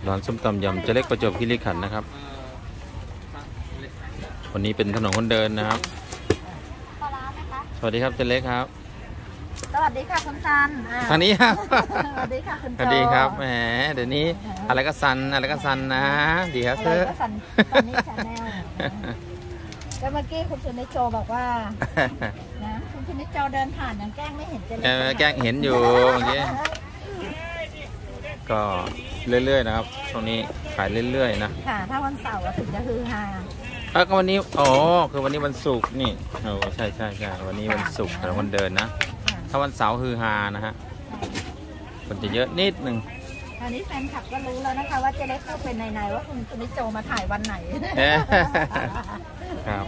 ร้านส้มตำยำเจ๊เล็กประจวบคีรีขันธ์นะครับวันนี้เป็นถนนคนเดินนะครับสวัสดีครับเจ๊เล็กครับสวัสดีค่ะคุณซันทางนี้ครับสวัสดีค่ะคุณโจสวัสดีครับแหมเดี๋ยวนี้อะไรก็ซันอะไรก็ซันนะดีครับเธอซันนี่ชาแนลแล้วเมื่อกี้คุณสุนิจโจบอกว่านะคุณสุนิจโจเดินผ่านยังแกล้งไม่เห็นเจ๊เล็กแกล้งเห็นอยู่เมื่อกี้ก็เรื่อยๆนะครับตรงนี้ขายเรื่อยๆนะค่ะถ้าวันเสาร์ถึงจะฮือฮาก็วันนี้อ๋อคือวันนี้วันศุกร์นี่โอ้ใช่วันนี้วันศุกร์แต่วันเดินนะถ้าวันเสาร์ฮือฮานะฮะคนจะเยอะนิดนึงตอนนี้แฟนคลับก็รู้แล้วนะคะว่าเจ๊เล็กพูดเป็นในว่าคุณสุนิจโจมาถ่ายวันไหนครับ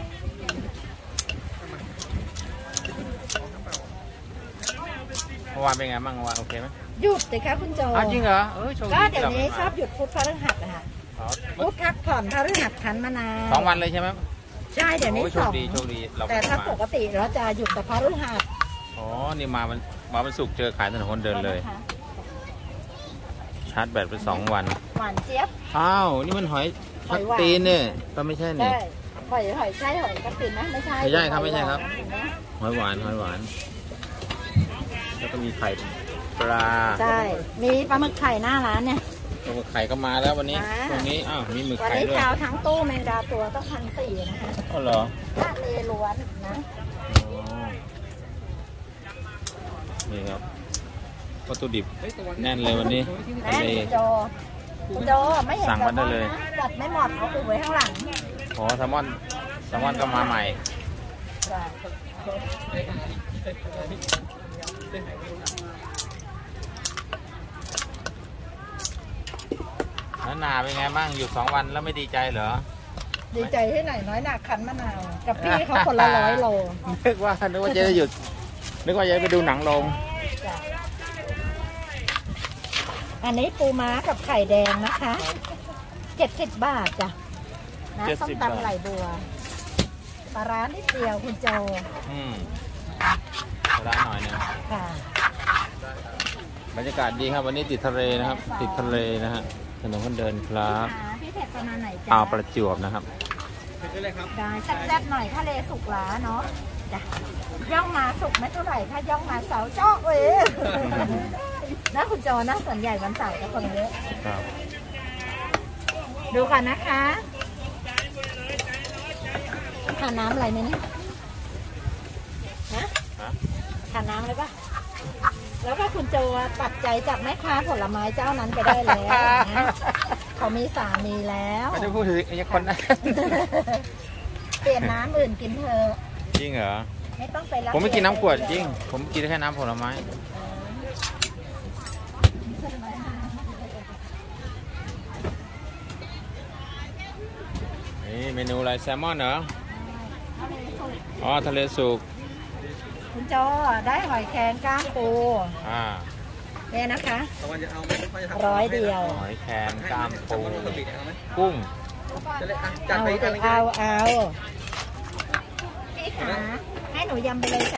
เมื่อวานเป็นไงบ้างเมื่อวานโอเคไหมหยุดเลยค่ะคุณโจจริงเหรอก็เดี๋ยวนี้ชอบหยุดพุธพฤหัสนะคะพุธพักผ่อนพฤหัสขันมะนาว 2 วันเลยใช่ไหมใช่เดี๋ยวนี้2แต่ถ้าปกติเราจะหยุดแต่พฤหัสอ๋อนี่มาวันศุกร์เจอขายถนนคนเดินเลยชาร์จแบตไป2 วันหวานเจี๊ยบอ้าวนี่มันหอยทับตีนเนี่ยก็ไม่ใช่เนี่ยหอยใช่หอยกระตินนะไม่ใช่ไม่ใช่ครับไม่ใช่ครับหอยหวานแล้วก็มีไข่ปลาใช่มีปลาหมึกไข่หน้าร้านเนี่ยปลาหมึกไข่ก็มาแล้ววันนี้ตรงนี้อ้าวมีหมึกไข่ด้วยวันนี้เช้าทั้งตู้แมงดาตัวต้อง1,400นะคะอ๋อเหรอทะเลล้วนนะนี่ครับวัตถุดิบแน่นเลยวันนี้ทะเลโจไม่เห็นสั่งมาได้เลยจัดไม่หมดเอาไปไว้ข้างหลังอ๋อแซลมอนก็มาใหม่แล้วนาเป็นไงบ้างอยู่2 วันแล้วไม่ดีใจเหรอดีใจที่ไหนน้อยหนักขันมะนาวกับพี่เขาคนละ100 โลนึกว่าจะได้หยุดนึกว่าจะไปดูหนังลงอันนี้ปูม้ากับไข่แดงนะคะ70 บาทจ้ะนะส้มตำไหลบัวปลาร้านิดเดียวคุณโจปลาร้าหน่อยนึงค่ะบรรยากาศดีครับวันนี้ติดทะเลนะครับติดทะเลนะฮะถนนคนเดินครับพี่เผ็ดประมาณไหนจ๊ะประจวบนะครับได้แซ่บๆหน่อยทะเลสุกล้าเนาะจ้ะย่องมาสุกไม่เท่าไหร่ถ้าย่องมาเสาร์เจาะเว้ยนะคุณโจนะส่วนใหญ่วันเสาร์จะคนเยอะดูกันนะคะทานน้ำอะไรไหมเนี่ยทานน้ำเลยปะแล้วก็คุณโจปัดใจจากแม่ค้าผลไม้เจ้านั้นไปได้แล้วเขามีสามีแล้วไม่ได้พูดถึงไอ้คนนั้นเปลี่ยนน้ำอื่นกินเถอะจริงเหรอไม่ต้องไปรับผมไม่กินน้ำขวดจริงผมกินแค่น้ำผลไม้นี่เมนูอะไรแซลมอนเหรออ๋อทะเลสุกคุณโจได้หอยแครงก้ามปูเนี่ยนะคะ100 เดียวหอยแครงก้ามปูกุ้งเอาพี่ขาให้หนูยำไปเลย